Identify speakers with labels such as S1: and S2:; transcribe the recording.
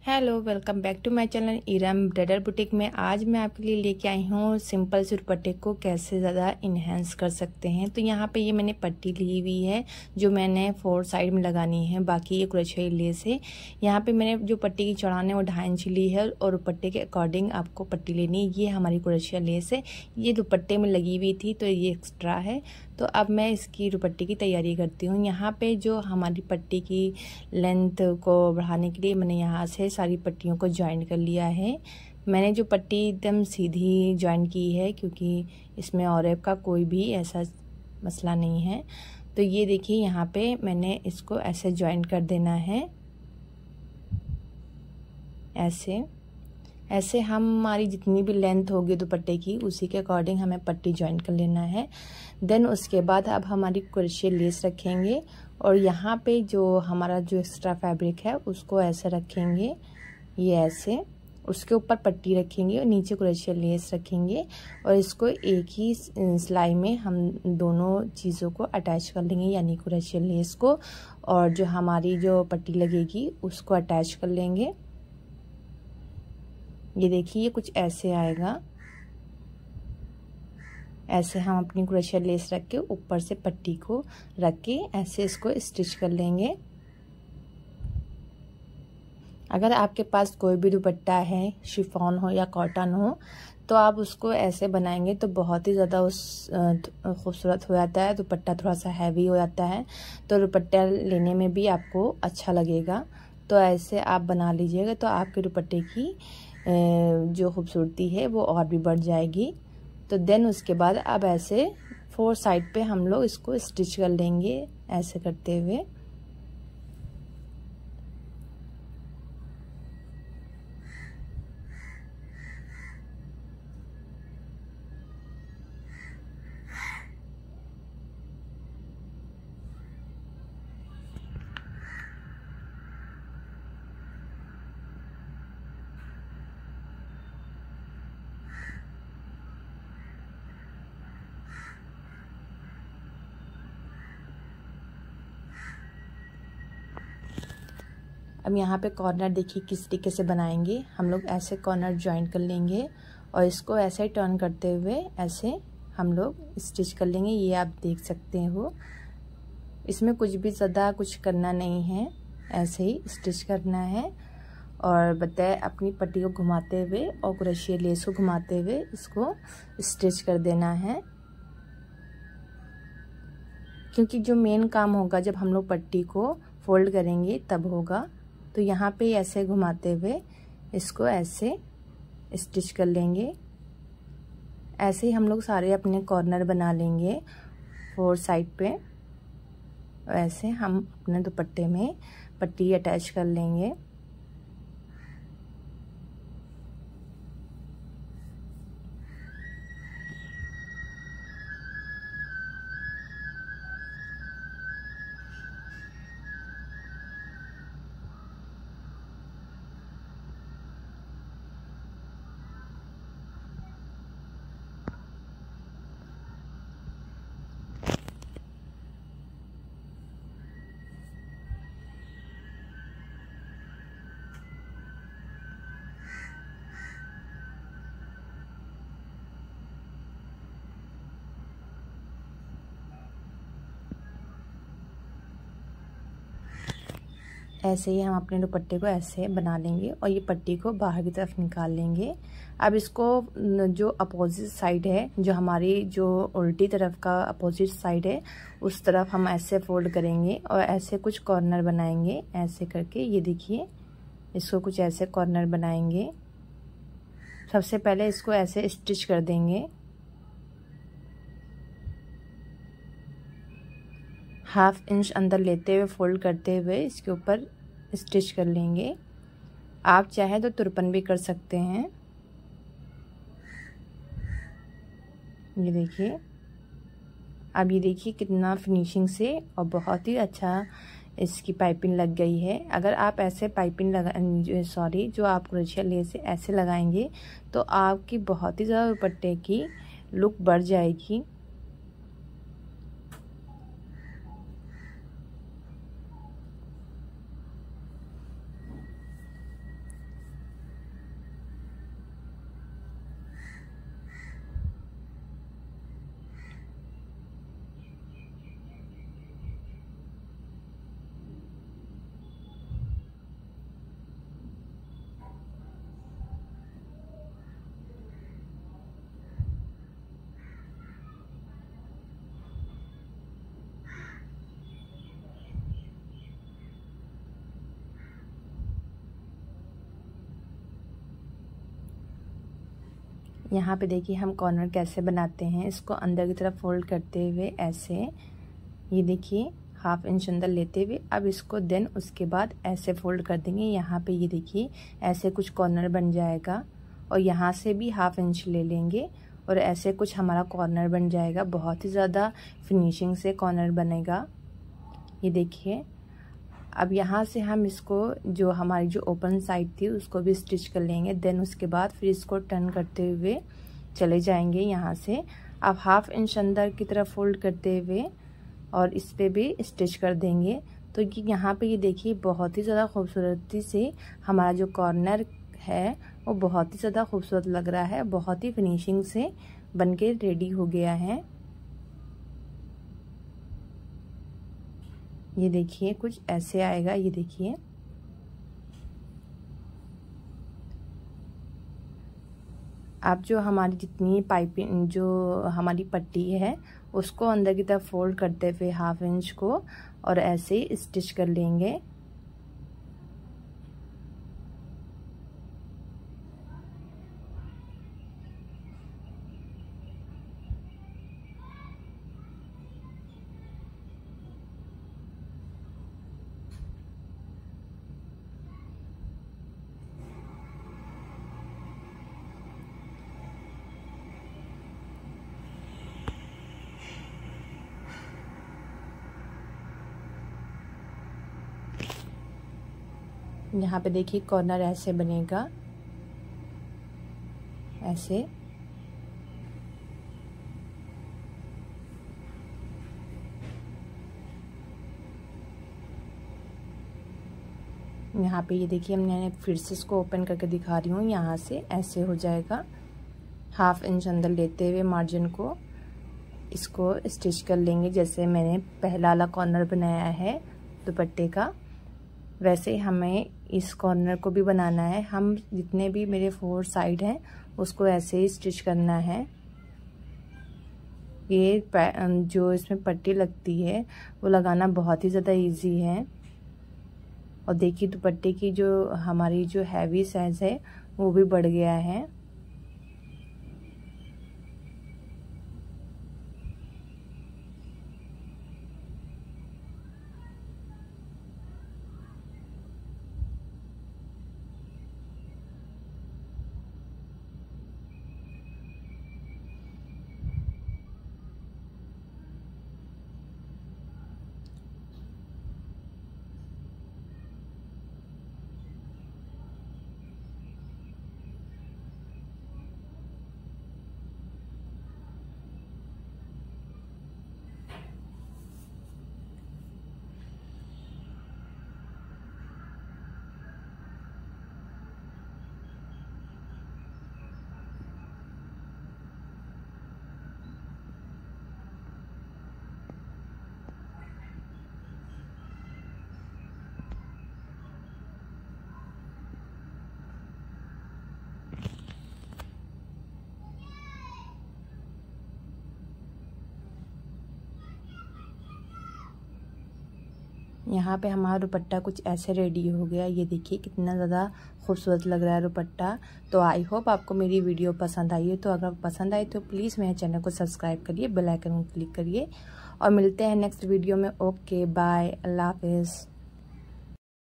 S1: Hello, welcome back to my channel Iram bridal boutique में। आज मैं आपके लिए लेके आई हूँ सिंपल से दुपट्टे को कैसे ज़्यादा इन्हेंस कर सकते हैं। तो यहाँ पे ये मैंने पट्टी ली हुई है जो मैंने 4 साइड में लगानी है, बाकी ये क्रोशे लेस है। यहाँ पे मैंने जो पट्टी की चौड़ाई है वो 2.5 इंच ली है और दुपट्टे के अकॉर्डिंग आपको पट्टी लेनी है। ये हमारी क्रोशे लेस है, ये दुपट्टे में लगी हुई थी तो ये एक्स्ट्रा है। तो अब मैं इसकी दुपट्टे की तैयारी करती हूँ। यहाँ पे जो हमारी पट्टी की लेंथ को बढ़ाने के लिए मैंने यहाँ से सारी पट्टियों को ज्वाइन कर लिया है। मैंने जो पट्टी एकदम सीधी ज्वाइन की है क्योंकि इसमें औरत का कोई भी ऐसा मसला नहीं है। तो ये देखिए यहाँ पे मैंने इसको ऐसे ज्वाइन कर देना है। ऐसे हमारी जितनी भी लेंथ होगी दुपट्टे की उसी के अकॉर्डिंग हमें पट्टी ज्वाइन कर लेना है। देन उसके बाद अब हमारी क्रोशे लेस रखेंगे और यहाँ पे जो हमारा जो एक्स्ट्रा फैब्रिक है उसको ऐसे रखेंगे, ये ऐसे उसके ऊपर पट्टी रखेंगे और नीचे क्रोशे लेस रखेंगे और इसको एक ही सिलाई में हम दोनों चीज़ों को अटैच कर लेंगे, यानी क्रोशे लेस को और जो हमारी जो पट्टी लगेगी उसको अटैच कर लेंगे। ये देखिए ये कुछ ऐसे आएगा। ऐसे हम अपनी क्रोशे लेस रख के ऊपर से पट्टी को रख के ऐसे इसको स्टिच कर लेंगे। अगर आपके पास कोई भी दुपट्टा है, शिफॉन हो या कॉटन हो, तो आप उसको ऐसे बनाएंगे तो बहुत ही ज़्यादा खूबसूरत हो जाता है। दुपट्टा थोड़ा सा हैवी हो जाता है तो दुपट्टा लेने में भी आपको अच्छा लगेगा। तो ऐसे आप बना लीजिएगा तो आपके दुपट्टे की जो खूबसूरती है वो और भी बढ़ जाएगी। तो देन उसके बाद अब ऐसे 4 साइड पे हम लोग इसको स्टिच कर लेंगे ऐसे करते हुए। अब यहाँ पे कॉर्नर देखिए किस तरीके से बनाएंगे। हम लोग ऐसे कॉर्नर ज्वाइन कर लेंगे और इसको ऐसे टर्न करते हुए ऐसे हम लोग स्टिच कर लेंगे। ये आप देख सकते हो, इसमें कुछ भी ज़्यादा कुछ करना नहीं है, ऐसे ही स्टिच करना है। और बताए अपनी पट्टी को घुमाते हुए और क्रोशे लेस को घुमाते हुए इसको स्टिच कर देना है, क्योंकि जो मेन काम होगा जब हम लोग पट्टी को फोल्ड करेंगे तब होगा। तो यहाँ पे ऐसे घुमाते हुए इसको ऐसे स्टिच कर लेंगे। ऐसे ही हम लोग सारे अपने कॉर्नर बना लेंगे 4 साइड पे। ऐसे हम अपने दुपट्टे में पट्टी अटैच कर लेंगे। ऐसे ही हम अपने दुपट्टे को ऐसे बना लेंगे और ये पट्टी को बाहर की तरफ निकाल लेंगे। अब इसको जो अपोजिट साइड है, जो हमारी जो उल्टी तरफ का अपोजिट साइड है, उस तरफ हम ऐसे फोल्ड करेंगे और ऐसे कुछ कॉर्नर बनाएंगे ऐसे करके। ये देखिए इसको कुछ ऐसे कॉर्नर बनाएंगे। सबसे पहले इसको ऐसे स्टिच कर देंगे, ½ इंच अंदर लेते हुए फोल्ड करते हुए इसके ऊपर स्टिच कर लेंगे। आप चाहे तो तुरपन भी कर सकते हैं। ये देखिए, अब ये देखिए कितना फिनिशिंग से और बहुत ही अच्छा इसकी पाइपिंग लग गई है। अगर आप ऐसे पाइपिंग जो आप क्रोशे लेस से ऐसे लगाएंगे तो आपकी बहुत ही ज़्यादा दुपट्टे की लुक बढ़ जाएगी। यहाँ पे देखिए हम कॉर्नर कैसे बनाते हैं। इसको अंदर की तरफ फोल्ड करते हुए ऐसे, ये देखिए 1/2 इंच अंदर लेते हुए, अब इसको देन उसके बाद ऐसे फोल्ड कर देंगे। यहाँ पे ये देखिए ऐसे कुछ कॉर्नर बन जाएगा और यहाँ से भी 1/2 इंच ले लेंगे और ऐसे कुछ हमारा कॉर्नर बन जाएगा। बहुत ही ज़्यादा फिनिशिंग से कॉर्नर बनेगा, ये देखिए। अब यहाँ से हम इसको जो हमारी जो ओपन साइड थी उसको भी स्टिच कर लेंगे। देन उसके बाद फिर इसको टर्न करते हुए चले जाएंगे यहाँ से। अब 1/2 इंच अंदर की तरफ फोल्ड करते हुए और इस पे भी स्टिच कर देंगे। तो यहाँ पे ये देखिए बहुत ही ज़्यादा खूबसूरती से हमारा जो कॉर्नर है वो बहुत ही ज़्यादा खूबसूरत लग रहा है, बहुत ही फिनिशिंग से बनके रेडी हो गया है। ये देखिए कुछ ऐसे आएगा, ये देखिए। आप जो हमारी जितनी पाइपिंग जो हमारी पट्टी है उसको अंदर की तरफ फोल्ड करते हुए 1/2 इंच को और ऐसे स्टिच कर लेंगे। यहाँ पे देखिए कॉर्नर ऐसे बनेगा, ऐसे। यहाँ पे ये देखिए मैंने फिर से इसको ओपन करके दिखा रही हूँ। यहाँ से ऐसे हो जाएगा। 1/2 इंच अंदर लेते हुए मार्जिन को इसको स्टिच कर लेंगे। जैसे मैंने पहला वाला कॉर्नर बनाया है दुपट्टे का, वैसे हमें इस कॉर्नर को भी बनाना है। हम जितने भी मेरे 4 साइड हैं उसको ऐसे ही स्टिच करना है। ये जो इसमें पट्टी लगती है वो लगाना बहुत ही ज़्यादा इजी है। और देखिए दुपट्टे की जो हमारी जो हैवी साइज है वो भी बढ़ गया है। यहाँ पे हमारा दुपट्टा कुछ ऐसे रेडी हो गया। ये देखिए कितना ज़्यादा खूबसूरत लग रहा है दुपट्टा। तो आई होप आपको मेरी वीडियो पसंद आई है। तो अगर पसंद आई तो प्लीज़ मेरे चैनल को सब्सक्राइब करिए, बेल आइकन को क्लिक करिए और मिलते हैं नेक्स्ट वीडियो में। ओके बाय, अल्लाह हाफिज़।